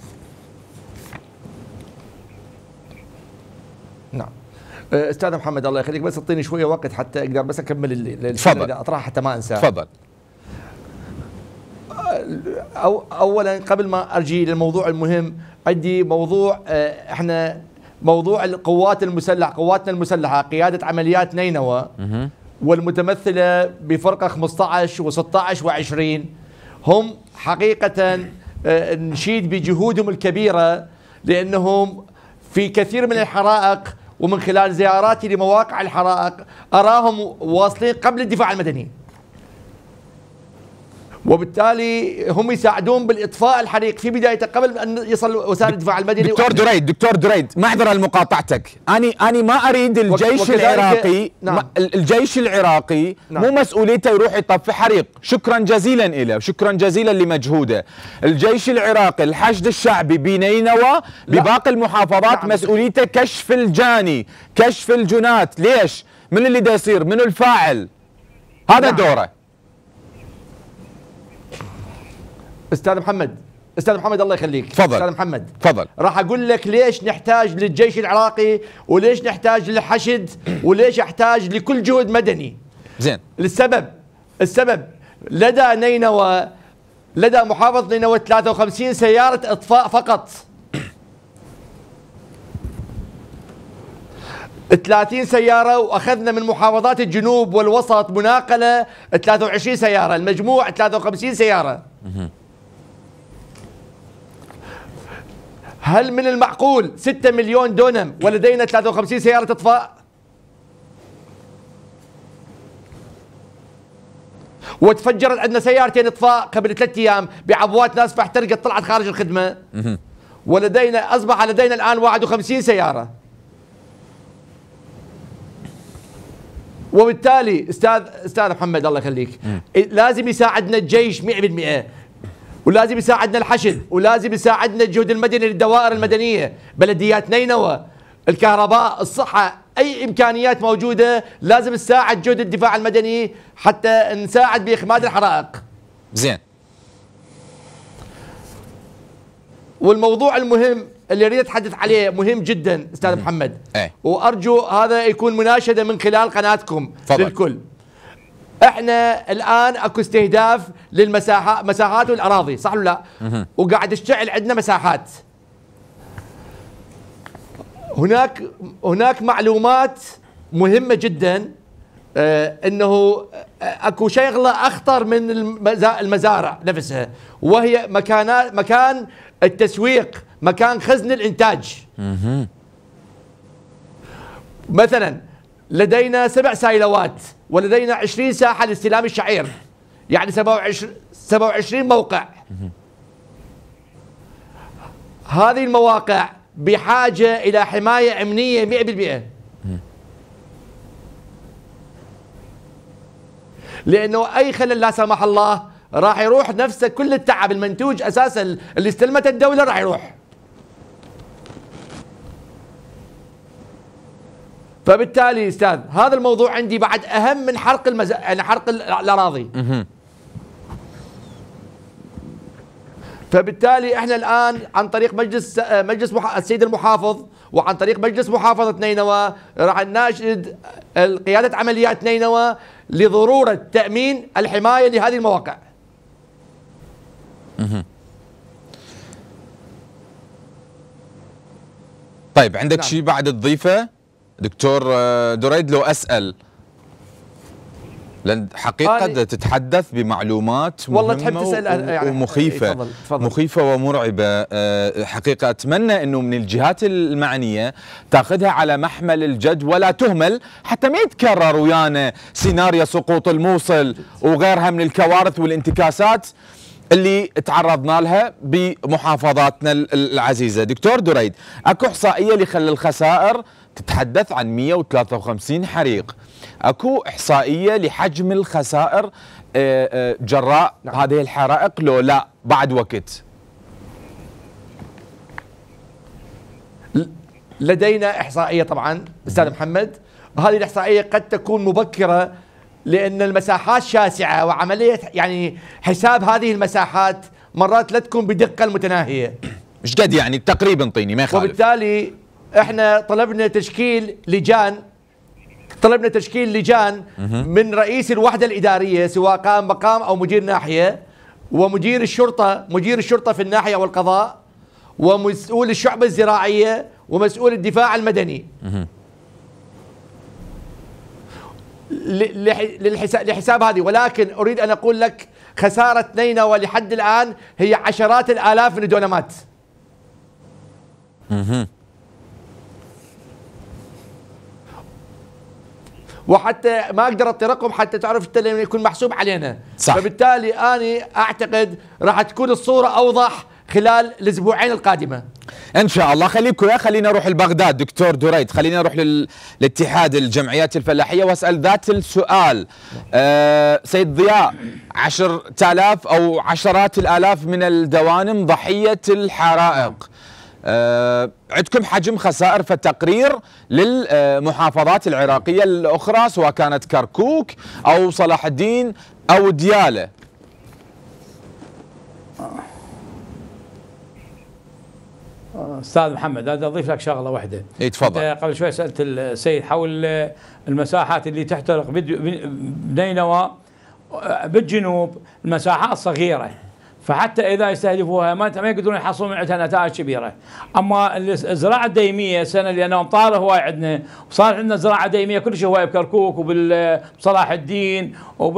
نعم. استاذ محمد الله يخليك، بس اعطيني شويه وقت حتى اقدر بس اكمل تفضل. اذا اطرح حتى ما انسى. تفضل. اولا قبل ما ارجي للموضوع المهم، عندي موضوع احنا موضوع القوات المسلحه، قواتنا المسلحه قياده عمليات نينوى والمتمثله بفرقه 15 و16 و20 هم حقيقه نشيد بجهودهم الكبيره، لانهم في كثير من الحرائق ومن خلال زياراتي لمواقع الحرائق اراهم واصلين قبل الدفاع المدني، وبالتالي هم يساعدون بالاطفاء الحريق في بدايته قبل ان يصل وسائل الدفاع المدني. دكتور دريد معذره لمقاطعتك، اني ما اريد الجيش العراقي نعم. الجيش العراقي نعم. مو مسؤوليته يروح يطفي حريق، شكرا جزيلا له وشكرا جزيلا لمجهوده. الجيش العراقي الحشد الشعبي بنينوى بباقي المحافظات نعم. مسؤوليته كشف الجاني، كشف الجنات. ليش؟ من اللي دا يصير؟ منو الفاعل؟ هذا نعم. دوره. استاذ محمد الله يخليك. تفضل استاذ محمد تفضل. راح اقول لك ليش نحتاج للجيش العراقي وليش نحتاج للحشد وليش يحتاج لكل جهد مدني. زين. السبب لدى نينوى، لدى محافظة نينوى 53 سيارة اطفاء فقط. 30 سيارة، واخذنا من محافظات الجنوب والوسط مناقلة 23 سيارة، المجموع 53 سيارة. هل من المعقول 6 مليون دونم ولدينا 53 سيارة اطفاء؟ وتفجرت عندنا سيارتين اطفاء قبل 3 ايام بعبوات ناسفه احترقت طلعت خارج الخدمة. ولدينا اصبح لدينا الان 51 سيارة. وبالتالي استاذ محمد الله يخليك، لازم يساعدنا الجيش 100%، ولازم يساعدنا الحشد، ولازم يساعدنا الجهد المدني للدوائر المدنية، بلديات نينوى، الكهرباء، الصحة، أي إمكانيات موجودة لازم نساعد جهد الدفاع المدني حتى نساعد بإخماد الحرائق. زين. والموضوع المهم اللي أريد أتحدث عليه مهم جدا استاذ محمد، وأرجو هذا يكون مناشدة من خلال قناتكم للكل. احنا الان اكو استهداف مساحات والاراضي، صح ولا لا؟ وقاعد تشتعل عندنا مساحات. هناك معلومات مهمه جدا، انه اكو شغله اخطر من المزارع نفسها، وهي مكان التسويق، مكان خزن الانتاج. مثلا لدينا 7 سايلوات ولدينا 20 ساحة لاستلام الشعير، يعني 27 موقع. هذه المواقع بحاجة إلى حماية أمنية 100%، لأنه أي خلل لا سمح الله راح يروح نفسه كل التعب المنتوج أساسا اللي استلمته الدولة راح يروح. فبالتالي استاذ هذا الموضوع عندي بعد اهم من حرق يعني حرق الاراضي. فبالتالي احنا الان عن طريق مجلس السيد المحافظ وعن طريق مجلس محافظة نينوى راح نناشد قيادة عمليات نينوى لضرورة تأمين الحماية لهذه المواقع. طيب عندك شيء بعد تضيفه دكتور دريد؟ لو أسأل، لأن حقيقة تتحدث بمعلومات والله تحب تسأل يعني ومخيفة. تفضل. مخيفة ومرعبة حقيقة. أتمنى أنه من الجهات المعنية تأخذها على محمل الجد ولا تهمل، حتى ما يتكرر ويانا سيناريو سقوط الموصل وغيرها من الكوارث والانتكاسات اللي تعرضنا لها بمحافظاتنا العزيزة. دكتور دريد، اكو احصائية لخل الخسائر تتحدث عن 153 حريق، اكو احصائية لحجم الخسائر جراء هذه الحرائق لو لا بعد وقت؟ لدينا احصائية طبعا استاذ محمد، هذه الاحصائية قد تكون مبكرة لأن المساحات شاسعة، وعملية يعني حساب هذه المساحات مرات لا تكون بدقة المتناهية. مش قد يعني تقريبا طيني ما يخالف. وبالتالي احنا طلبنا تشكيل لجان من رئيس الوحدة الإدارية سواء قام مقام أو مدير ناحية، ومدير الشرطة في الناحية والقضاء، ومسؤول الشعبة الزراعية، ومسؤول الدفاع المدني لحساب هذه. ولكن أريد أن أقول لك خسارة نينوى لحد الآن هي عشرات الآلاف من الدونمات. وحتى ما اقدر اطرقهم حتى تعرف انت لما يكون محسوب علينا. صح. فبالتالي انا اعتقد راح تكون الصوره اوضح خلال الاسبوعين القادمه ان شاء الله. خلينا نروح لبغداد دكتور دريد، خلينا نروح للاتحاد الجمعيات الفلاحيه واسال ذات السؤال. سيد ضياء، 10,000 او عشرات الالاف من الدوانم ضحيه الحرائق، عندكم حجم خسائر في التقرير للمحافظات العراقية الأخرى سواء كانت كركوك أو صلاح الدين أو ديالى؟ أستاذ محمد، هذا أضيف لك شغلة واحدة. اي تفضل. قبل شوي سألت السيد حول المساحات اللي تحترق بنينوى بالجنوب، المساحات صغيرة، فحتى اذا يستهدفوها ما يقدرون يحصلون من عندها نتائج كبيره. اما الزراعه الديميه السنه لانهم طال هواي عندنا، وصار عندنا زراعه ديميه كل شيء هواي بكركوك وبصلاح الدين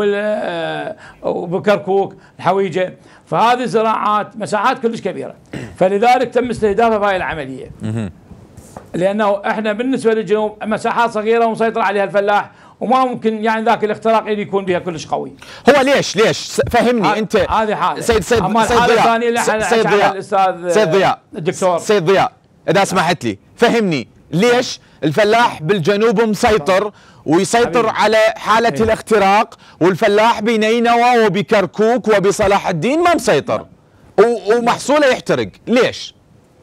وبكركوك الحويجه، فهذه الزراعات مساحات كلش كبيره، فلذلك تم استهدافها بهاي العمليه. لانه احنا بالنسبه للجنوب مساحات صغيره ومسيطر عليها الفلاح، وما ممكن يعني ذاك الاختراق اللي يكون بها كلش قوي. هو ليش فهمني انت. هذه حاله. سيد اما الحاله الثانيه اللي سيد ضياء الدكتور سيد ضياء اذا سمحت لي فهمني ليش الفلاح بالجنوب مسيطر ويسيطر على حاله الاختراق، والفلاح بنينوى وبكركوك وبصلاح الدين ما مسيطر ومحصوله يحترق؟ ليش؟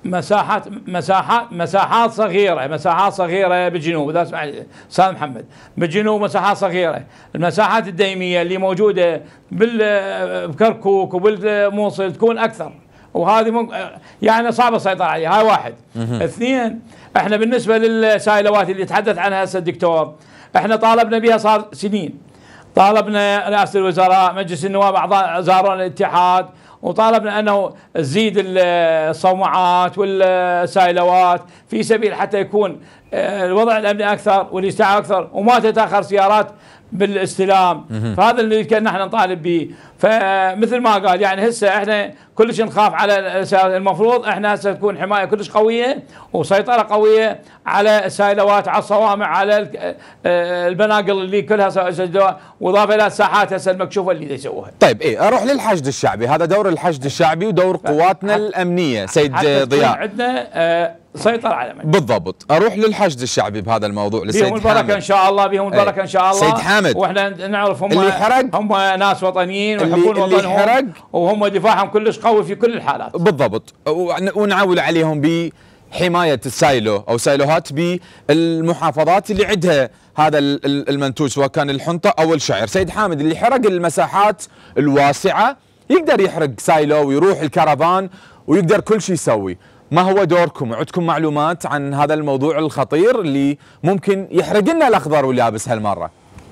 مساحات صغيره بالجنوب. اذا اسمع استاذ محمد، بالجنوب مساحات صغيره، المساحات الديميه اللي موجوده بكركوك وبالموصل تكون اكثر، وهذه يعني صعب السيطره عليها. هاي واحد. اثنين، احنا بالنسبه للسائلوات اللي تحدث عنها هسه الدكتور، احنا طالبنا بها صار سنين، طالبنا رئاسه الوزراء، مجلس النواب، اعضاء زارون الاتحاد، وطالبنا انه تزيد الصومعات والسائلوات في سبيل حتى يكون الوضع الامني اكثر والاستيعاب اكثر وما تتاخر سيارات بالاستلام. فهذا اللي كنا احنا نطالب به. فمثل ما قال يعني هسه احنا كلش نخاف على المفروض احنا هسه تكون حمايه كلش قويه وسيطره قويه على السائلوات، على الصوامع، على البناقل اللي كلها سجلوها، واضافه الى الساحات هسه المكشوفه اللي يسووها. طيب اروح للحشد الشعبي، هذا دور الحشد الشعبي ودور قواتنا الامنيه. سيد ضياء، عندنا سيطر على بالضبط. اروح للحشد الشعبي بهذا الموضوع لسيد حامد. بيهم البركه ان شاء الله، بيهم البركه ان شاء الله. سيد حامد، واحنا نعرف هم اللي حرق هم ناس وطنيين ويحبون وطنهم، وهم دفاعهم كلش قوي في كل الحالات. بالضبط. ونعول عليهم بحمايه السايلو او سايلوهات بالمحافظات اللي عندها هذا المنتوج سواء كان الحنطه او الشعير. سيد حامد، اللي حرق المساحات الواسعه يقدر يحرق سايلو ويروح الكرفان ويقدر كل شيء يسوي، ما هو دوركم؟ عندكم معلومات عن هذا الموضوع الخطير اللي ممكن يحرق لنا الاخضر واليابس هالمره؟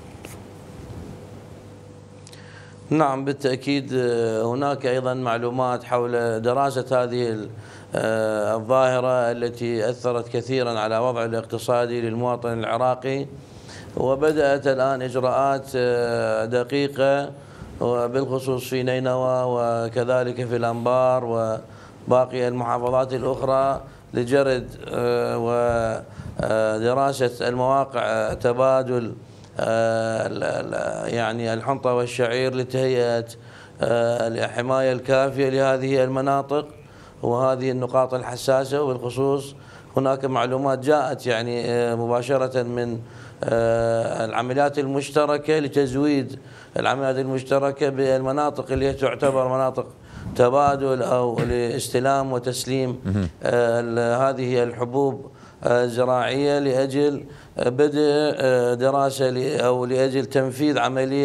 نعم بالتأكيد هناك أيضا معلومات حول دراسة هذه الظاهرة التي أثرت كثيرا على وضع الاقتصادي للمواطن العراقي، وبدأت الآن إجراءات دقيقة بالخصوص في نينوى وكذلك في الأنبار وباقي المحافظات الأخرى لجرد ودراسة المواقع تبادل يعني الحنطة والشعير لتهيئة الحماية الكافية لهذه المناطق وهذه النقاط الحساسة. وبالخصوص هناك معلومات جاءت يعني مباشرة من العمليات المشتركة لتزويد العمليات المشتركة بالمناطق اللي تعتبر مناطق تبادل أو لاستلام وتسليم هذه الحبوب زراعية لأجل بدء دراسة أو لأجل تنفيذ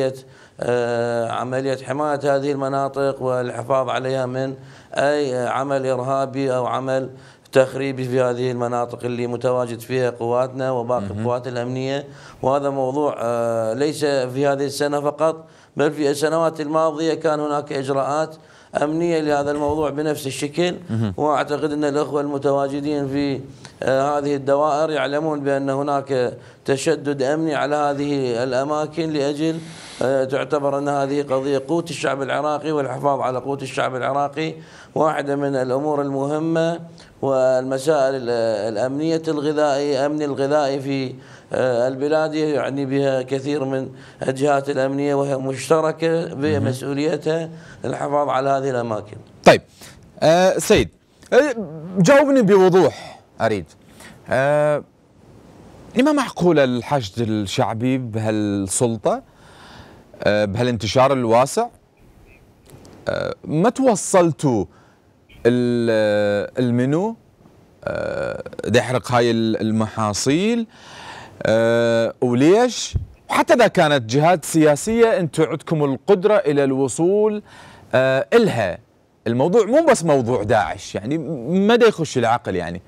عملية حماية هذه المناطق والحفاظ عليها من أي عمل إرهابي أو عمل تخريبي في هذه المناطق اللي متواجد فيها قواتنا وباقي القوات الأمنية. وهذا موضوع ليس في هذه السنة فقط، بل في السنوات الماضية كان هناك إجراءات أمنية لهذا الموضوع بنفس الشكل. وأعتقد أن الأخوة المتواجدين في هذه الدوائر يعلمون بأن هناك تشدد أمني على هذه الأماكن لأجل تعتبر أن هذه قضية قوت الشعب العراقي، والحفاظ على قوت الشعب العراقي واحدة من الأمور المهمة. والمسائل الأمنية الغذائية، أمن الغذائي في البلاد يعني بها كثير من الجهات الأمنية، وهي مشتركة بمسؤوليتها الحفاظ على هذه الأماكن. طيب سيد، جاوبني بوضوح أريد. لما معقول الحشد الشعبي بهالسلطة بهالانتشار الواسع؟ ما توصلتوا المنو دا يحرق هاي المحاصيل؟ وليش؟ وحتى إذا كانت جهات سياسية أنتم عندكم القدرة إلى الوصول إلها. الموضوع مو بس موضوع داعش، يعني ما دا يخش العقل يعني.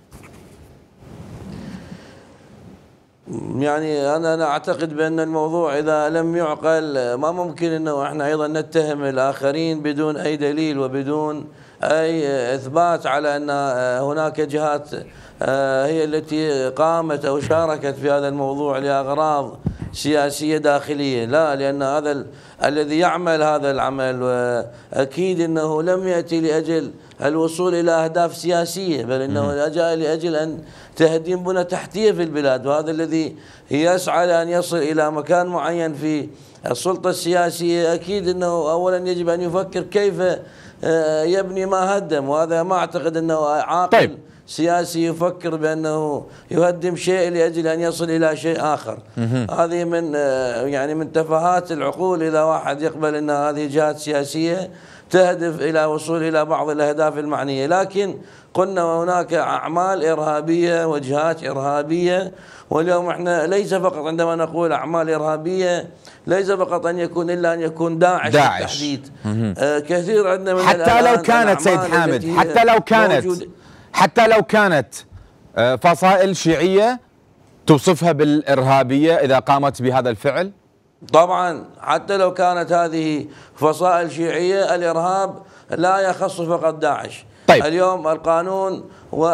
يعني أنا أعتقد بأن الموضوع إذا لم يعقل ما ممكن أنه احنا أيضا نتهم الآخرين بدون أي دليل وبدون أي إثبات على أن هناك جهات هي التي قامت أو شاركت في هذا الموضوع لأغراض سياسية داخلية. لا، لأن هذا الذي يعمل هذا العمل وأكيد أنه لم يأتي لأجل الوصول إلى أهداف سياسية، بل أنه جاء لأجل أن تهديم بنى تحتية في البلاد. وهذا الذي يسعى لأن يصل إلى مكان معين في السلطة السياسية أكيد أنه أولا يجب أن يفكر كيف يبني ما هدم. وهذا ما أعتقد أنه عاقل طيب. سياسي يفكر بأنه يهدم شيء لأجل أن يصل إلى شيء آخر. هذه من يعني من تفاهات العقول إذا واحد يقبل أن هذه جهات سياسية تهدف إلى وصول إلى بعض الأهداف المعنية. لكن قلنا هناك أعمال إرهابية وجهات إرهابية، واليوم احنا ليس فقط عندما نقول أعمال إرهابية ليس فقط أن يكون إلا أن يكون داعش بالتحديد. كثير عندنا من حتى لو كانت سيد حامد، حتى لو كانت فصائل شيعية توصفها بالإرهابية إذا قامت بهذا الفعل؟ طبعا حتى لو كانت هذه فصائل شيعية، الإرهاب لا يخص فقط داعش. طيب. اليوم القانون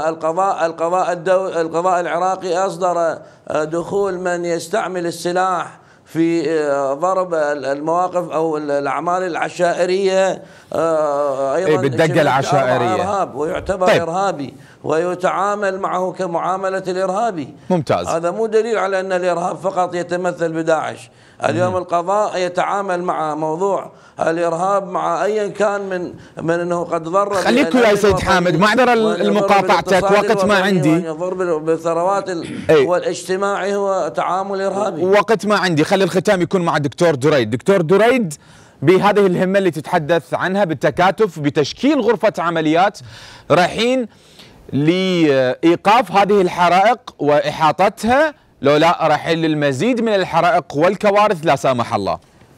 والقضاء العراقي أصدر دخول من يستعمل السلاح في ضرب المواقف أو الأعمال العشائرية أيضا بالدقة العشائرية إرهاب ويعتبر طيب. إرهابي ويتعامل معه كمعاملة الإرهابي. ممتاز. هذا مو دليل على أن الإرهاب فقط يتمثل بداعش. اليوم القضاء يتعامل مع موضوع الإرهاب مع أيا كان من أنه قد ضرب. خليك يا سيد حامد، معذرة المقاطعتك، وقت ما عندي. يضرب بالثروات والاجتماعي هو تعامل إرهابي. وقت ما عندي، خلي الختام يكون مع الدكتور دريد. دكتور دريد، بهذه الهمة اللي تتحدث عنها بالتكاتف بتشكيل غرفة عمليات، رايحين لإيقاف هذه الحرائق وإحاطتها، لو لا رايحين للمزيد من الحرائق والكوارث لا سامح الله؟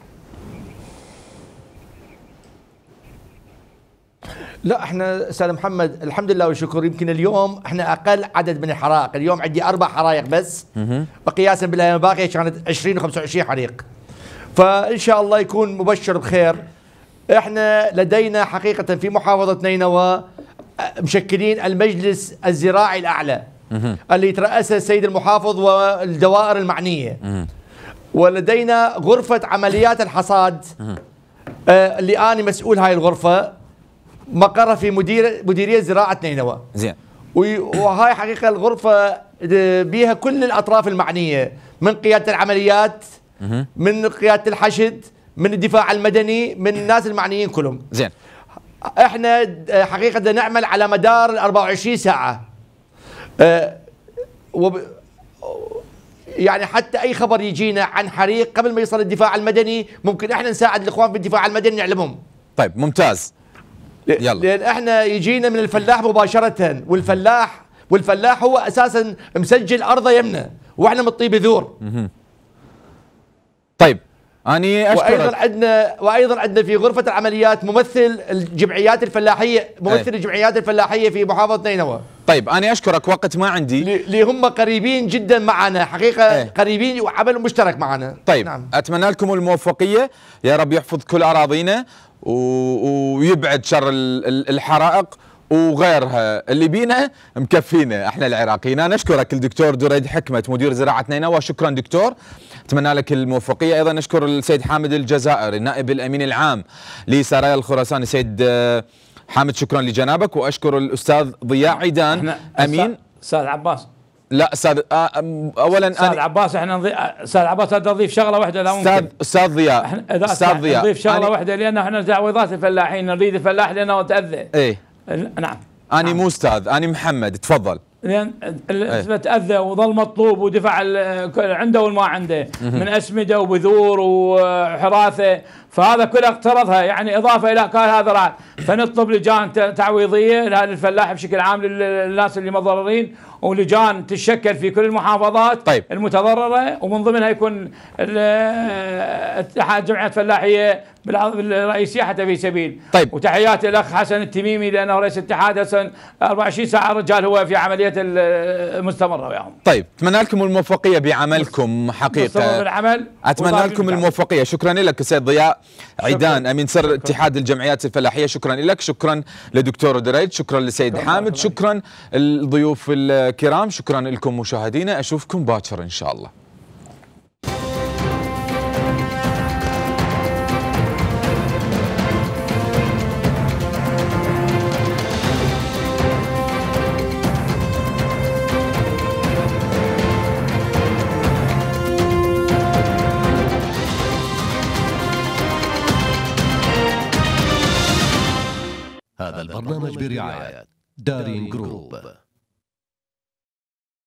لا، احنا استاذ محمد الحمد لله والشكر، يمكن اليوم احنا اقل عدد من الحرائق. اليوم عندي 4 حرائق بس، وقياسا بالايام الباقيه كانت 20 و25 حريق. فان شاء الله يكون مبشر بخير. احنا لدينا حقيقه في محافظه نينوى مشكلين المجلس الزراعي الاعلى اللي يترأسه السيد المحافظ والدوائر المعنيه، ولدينا غرفه عمليات الحصاد اللي انا مسؤول هاي الغرفه، مقرها في مديريه زراعه نينوى. زين. وهاي حقيقه الغرفه بيها كل الاطراف المعنيه، من قياده العمليات، من قياده الحشد، من الدفاع المدني، من الناس المعنيين كلهم. زين. احنا حقيقه نعمل على مدار ال 24 ساعه. يعني حتى اي خبر يجينا عن حريق قبل ما يصل الدفاع المدني ممكن احنا نساعد الاخوان في الدفاع المدني نعلمهم. طيب ممتاز. يلا. لان احنا يجينا من الفلاح مباشره، والفلاح والفلاح هو اساسا مسجل ارضه يمنا واحنا مطيه بذور. طيب اني اشكرك. وايضا عندنا في غرفه العمليات ممثل الجمعيات الفلاحيه، ممثل الجمعيات الفلاحيه في محافظه نينوى. طيب اني اشكرك، وقت ما عندي. اللي هم قريبين جدا معنا حقيقه، قريبين وعمل مشترك معنا. طيب نعم. اتمنى لكم الموفقيه، يا رب يحفظ كل اراضينا ويبعد شر الحرائق وغيرها اللي بينا مكفينا احنا العراقيين. انا اشكرك الدكتور دريد حكمت مدير زراعه نينوى، شكرا دكتور، اتمنى لك الموفقيه. ايضا نشكر السيد حامد الجزائري النائب الامين العام لسرايا الخراساني السيد حامد، شكرا لجنابك. واشكر الاستاذ ضياء عيدان امين. استاذ عباس لا استاذ اولا استاذ عباس احنا استاذ عباس نضيف شغله واحده اذا ممكن. استاذ ضياء استاذ ضياء نضيف شغله واحده لان احنا تعويضات الفلاحين نريد الفلاح لانه تاذى. ايه نعم. اني مو استاذ، اني محمد، تفضل. لان تاذى وظل مطلوب ودفع عنده والما عنده من اسمده وبذور وحراثه، فهذا كله اقترضها يعني اضافه الى كان هذا راح. فنطلب لجان تعويضيه للفلاح بشكل عام للناس اللي متضررين، ولجان تشكل في كل المحافظات طيب. المتضرره، ومن ضمنها يكون اتحاد جمعيات فلاحيه بالرئيسيه حتى في سبيل. طيب. وتحياتي الاخ حسن التميمي لانه رئيس الاتحاد هسه 24 ساعه الرجال هو في عمليه المستمره وياهم. طيب اتمنى لكم الموفقيه بعملكم حقيقه. بالعمل اتمنى لكم الموفقيه. شكرا لك السيد ضياء عيدان امين سر اتحاد الجمعيات الفلاحيه، شكرا لك، شكرا لدكتور دريد، شكرا للسيد حامد، شكرا الضيوف الكرام، شكرا لكم مشاهدينا، اشوفكم باكر ان شاء الله. هذا البرنامج برعاية دارين جروب.